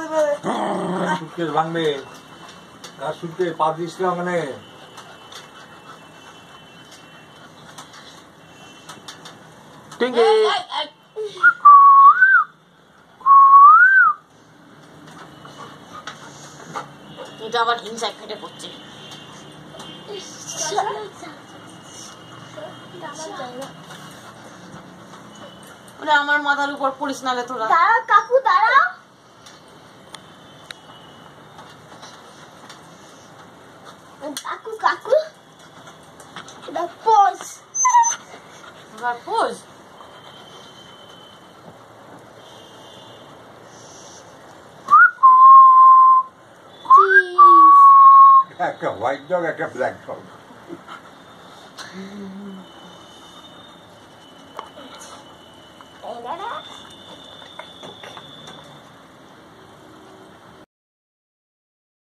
Suitcase ভাঙবে আর suitcase পা this না মানে টিঙ্কি এটা আবার হিংসায় ফেটে পড়ছে। ওরে আমার মাথার উপর পড়িস না রে তোরা। দাঁড়া কাকু দাঁড়া। কাকু কাকু এটা পোজ। এবার পোজ। একটা হোয়াইট ডগ একটা ব্ল্যাক ডগ